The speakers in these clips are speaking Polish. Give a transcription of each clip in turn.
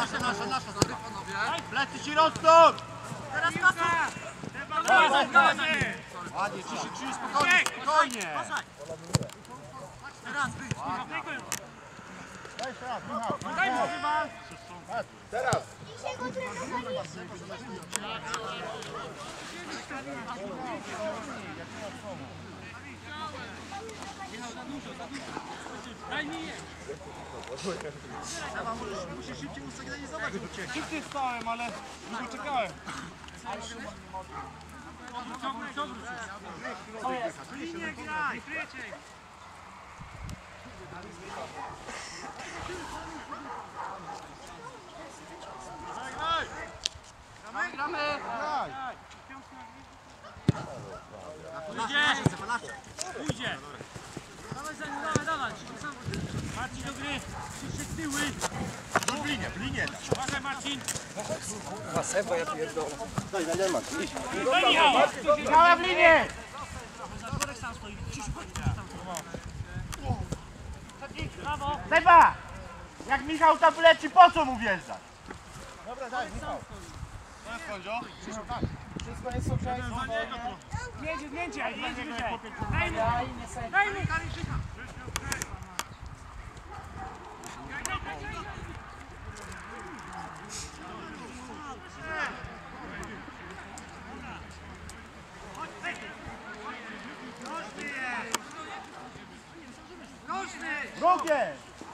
Nasza, sorry panowie. Plecy ci rosną! Teraz pasu! Ładnie, ciszy, spokojnie! Teraz wyjdź! Jeszcze raz, Michał. Daj mu chyba! Teraz! Daj mi je! Musisz szybciej usygnalizować, żeby uciekł. Szybciej stałem, ale długo czekałem. Linię graj! Kryjecie! Gramy! Pójdzie! Pójdzie! Dawaj za nim, dawaj! Marcin do gry! Krzysiek tyły! W linię. Uważaj Marcin! Seba, ja pierdolę. Daj Marcin. Daj Michał! Michała w linię! Zaborek sam stoi. Krzysiu, chodź tam. Brawo! Seba! Jak Michał tam leci, po co mu wjeżdżać? Dobra, daj, Michał. Wszystko jest okej. Zdjęcie! Jedź wyżej! Daj mu! Daj mu! Drugie!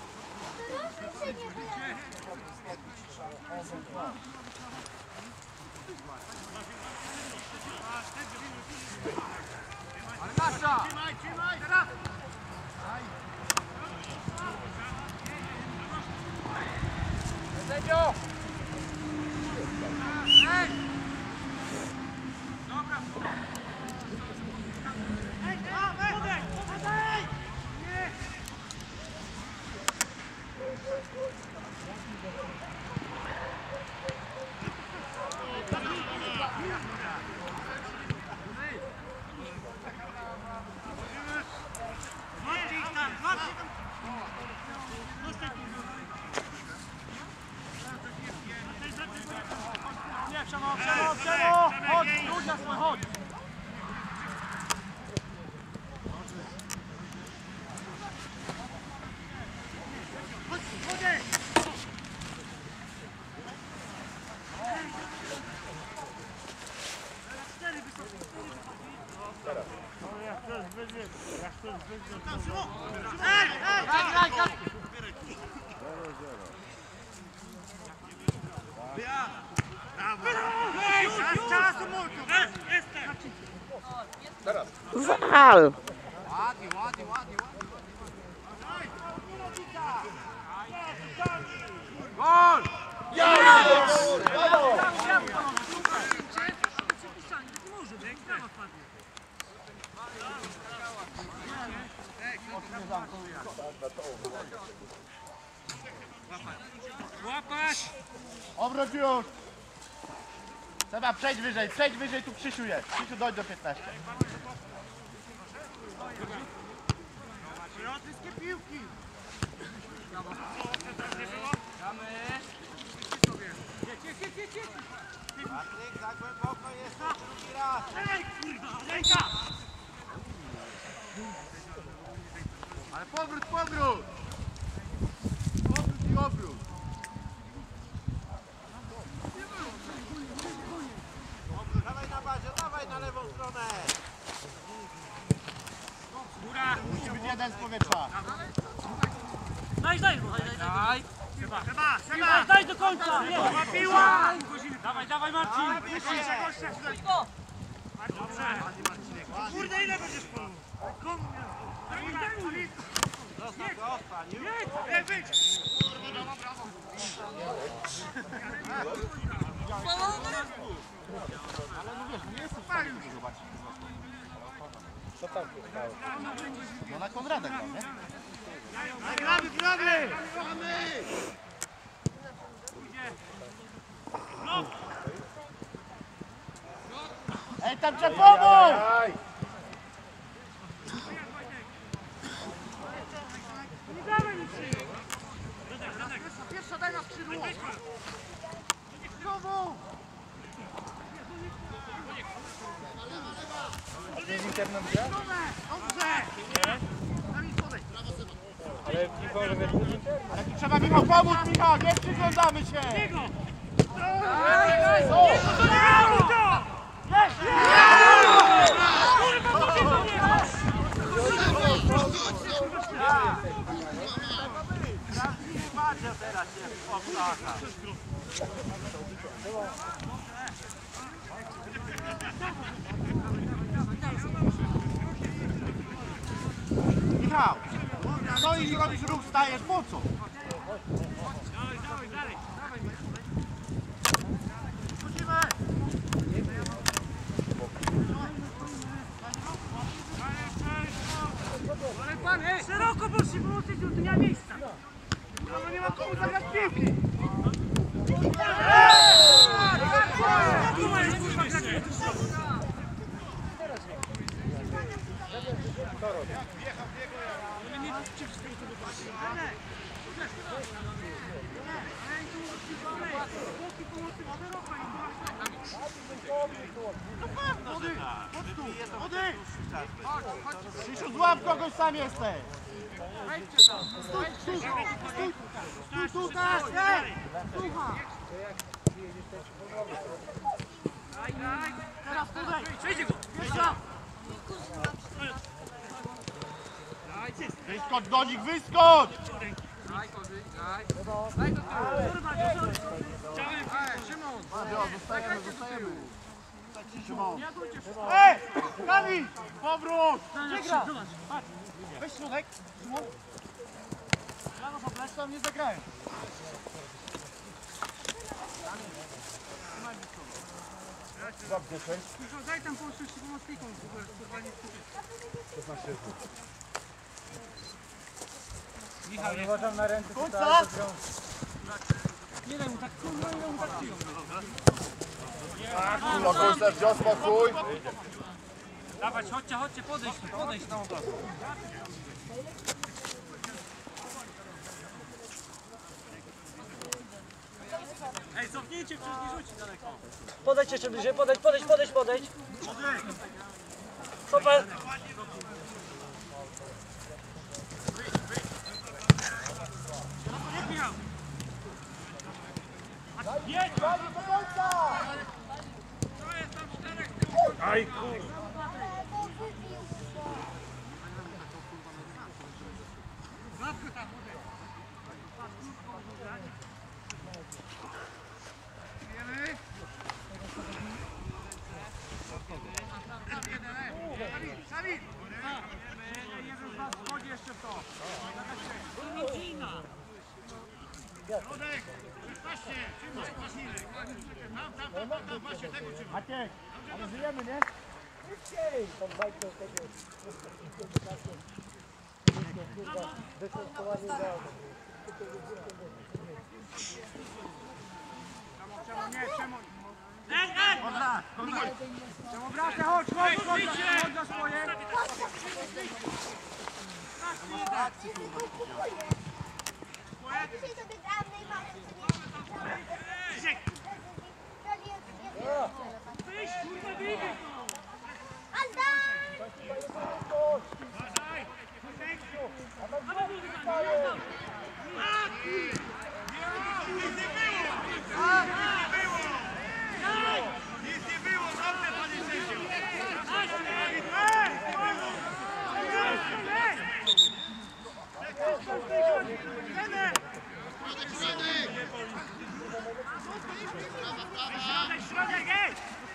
Ale nasza! Trzymaj! Teraz! Sędzio! Ej! Dobra! Ej, podaj! Podaj! Nie! Złapcie ich tam! Złapcie tam! Nie, Przemo! Chodź! Ludź na swój, chodź! Wal! Ładnie. Gol! Łapać! Obróć już! Seba, przejdź wyżej, tu Krzysiu jest. Krzysiu, dojdź do 15. Wszystkie piłki! Patryk, za głęboko jest drugi raz. Ej, kurwa! Ręka! Ale powrót! Powrót i obrót. Dawaj na bazie, dawaj na lewą stronę. Góra! Musi być jeden z powietrza. Daj! Seba! Daj do końca! Piła! Dawaj Marcin! Dobrze! Kurde, ile będziesz polu? Zostań, już. Nie, wyjdź! Ale no wiesz, nie jesteś w stanie tego zobaczyć. Co tam się stało? No na Konrada grał, nie? Gramy! Ej, tam trzeba pomóc! Nie dawaj nic! Pierwsza daj na skrzydło. Jest internet gra? Ale Michał, że wiesz, jest internet. Ale tu trzeba mimo pomóc, Michał, nie przyglądamy się! Prawdziwy Macio teraz jest obraka. Michał, stoisz i robisz ruch, stajesz, po co? Szeroko poszli, bo tu nie ma miejsca. No nie ma komu zagrać piłki. Krzysiu, złap kogoś, sam jesteś! Teraz podaj, przejdzie go. Wyskocz do nich, wyskocz! Zostajemy. Szymon. Ej! Kamil! Powrót! Gdzie gra? Weź środek. Szymon. Rano po plec, tam nie zagrają. Daj tam połączyć się pomocnikom. Michał, nie uważam na ręce. Końca! Nie daj mu tak, kurwa, nie daj mu tak piją. Spokój, Sergio, spokój! Dawać, chodźcie, podejdź tam od razu. Ej, cofnijcie, przecież nie rzuci daleko. Podejdź jeszcze bliżej, podejdź. Super. Jedź! Aj kurwa. Samir! Jeden z was wchodzi jeszcze w to. Rodzina! Rodek! Patrzcie! Trzymaj, Wasilek! Tam, właśnie tego trzymaj! Maciek, ale żyjemy, nie? Czemu? Ej! Czemu bracie, chodź za swoje! Dzisiaj sobie gramy i mamy Wyjść, kurwa, wyjdzie! Nic nie było, dobrze, panie sędzio! Środek, ej!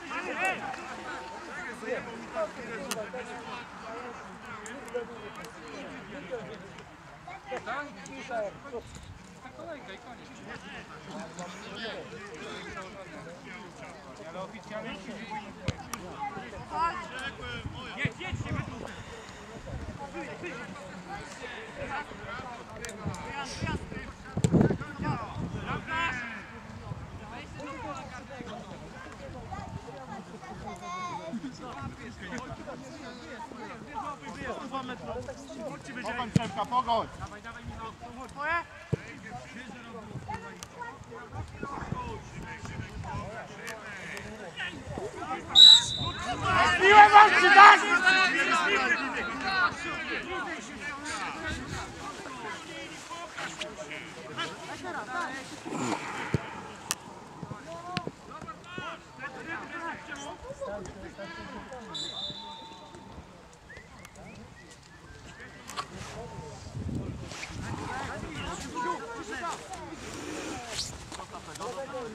Jedź, nie wytłup! Pogoń, Przemka, pogoń! Dawaj, Michał, chodź, twoje?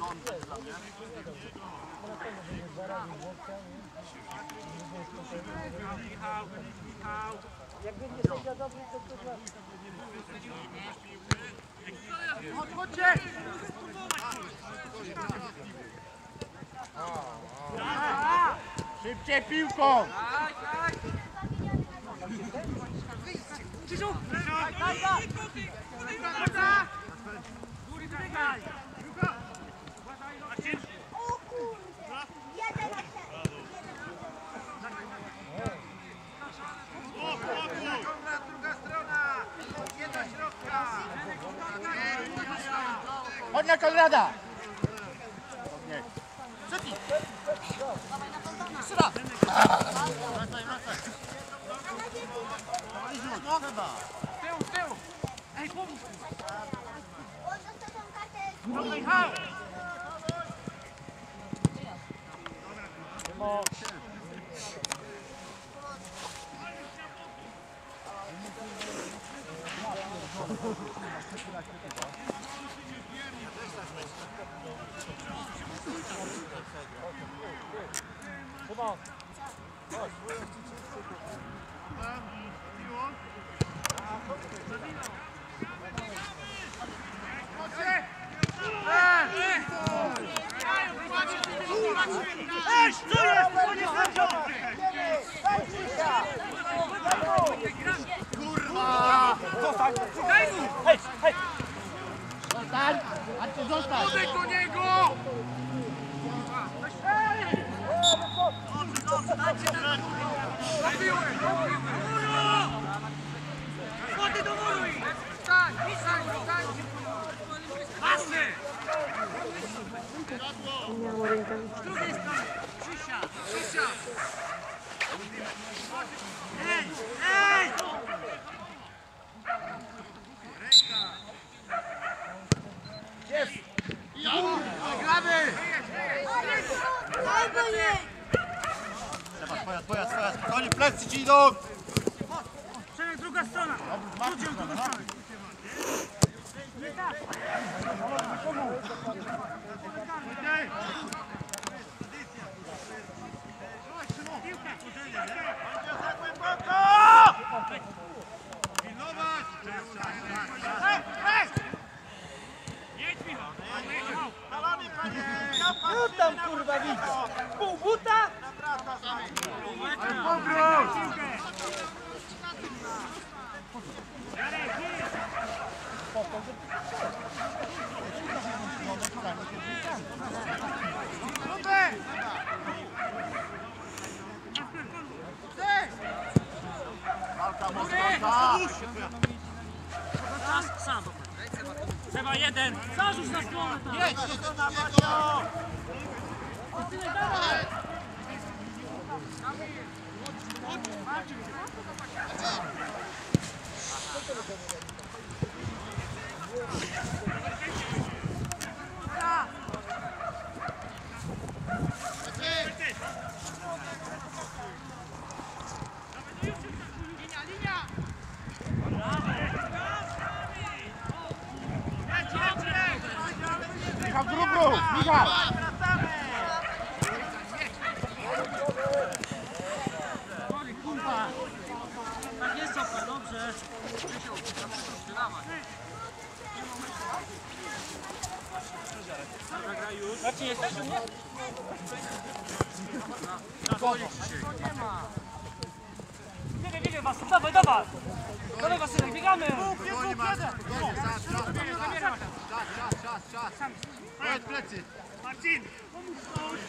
Jakby nie sędzia dobry, to kurwa. Chodźcie! Szybciej piłką! Krzysiu! Daj! Góry, biegaj! O kurde! Jeden na Konrad, druga strona! Nie do środka! Chodź na Konrada! Z tyłu! Ej, pomóż! On dostał tą kartę. Michał! Ej, co jest? To nie sędzio! Zostań! Daj mu! Hej! Zostań! A ty zostań! Podaj do niego! Chodź do muru! Stań! Pasy! Z drugiej strony! Krzysia! Ej! Jest! Gramy! Albo nie! Twoja, spokojnie, plecy ci idą! Przemek, druga strona! Wróć ją, drugą stronę! Nie tak! Jedź, Michał! No tam kurwa widzę. Pół buta? Sam! Trzeba jeden! Zarzuć na stronę tam! Jedź! Michał, grubru! Michał! Kurwa! Tak jest, super, dobrze! Marcin, jesteś u mnie? Biegaj, Wasyl, dawaj! Dawaj, Wasyl, biegamy! Czas! Powiedz plecy! Marcin! Pomóż ktoś!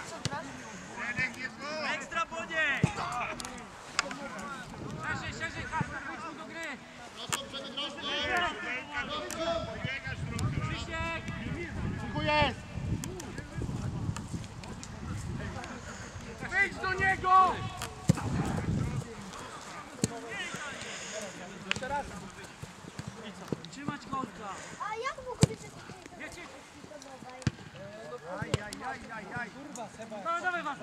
Ekstra po niej! Szerzej, Kasper, chodź mu do gry! Krzysiek! Tu jest! Wyjdź do niego! Trzymać kątka! A jak mógł być Wiecie? Kurwa, Dawaj was!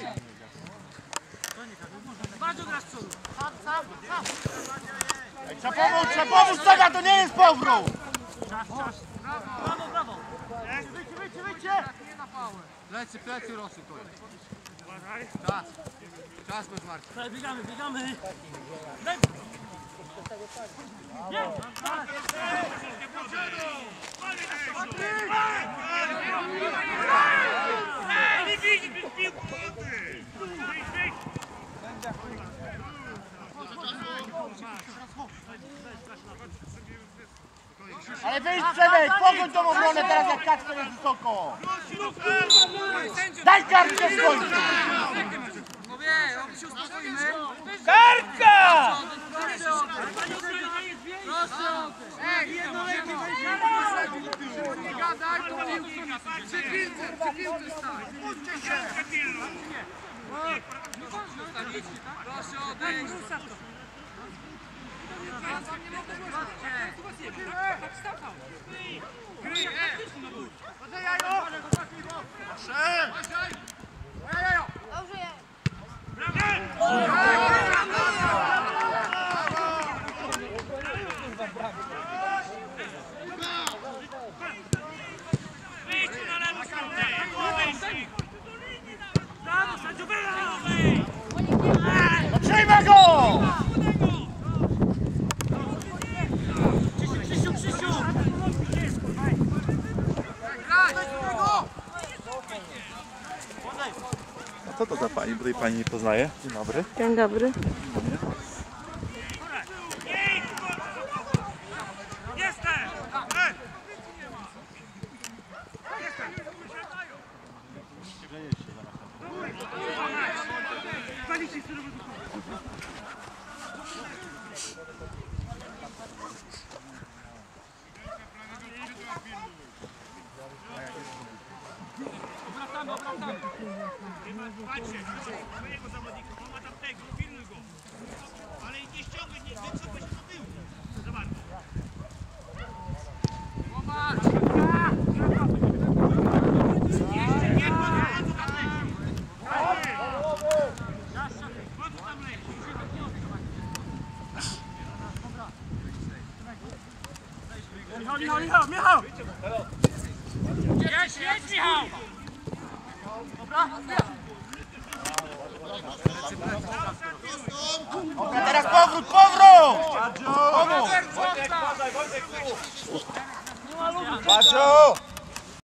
Bardzo grasz z przodu! Trzeba pomóc! Seba, to nie jest powrót! Czas! Brawo! Wyjdźcie! Plecy Rosy to jest. Czas. Czas bez Marcin. Daj, biegamy. Ale wyjdź Przemek, pogoń tą obronę teraz jak Kacper jest wysoko. Daj kartkę w końcu. Kartka! Nie gadaj, to przy piłce stań. Proszę odejść. No przyjmę go! Co to za pani? Bo tej pani nie poznaje. Dzień dobry. Dzień dobry. Patrzcie, mojego zawodnika, on ma tam tego, pilnuj go. Ale nie ściągaj, nie wycofaj się do tyłu. Zobacz. Jeszcze nie podchodź tam leci. Chodź tam leci. Michał! Jedź, Michał! Dobra, teraz powrót! Pomóż! Pacio!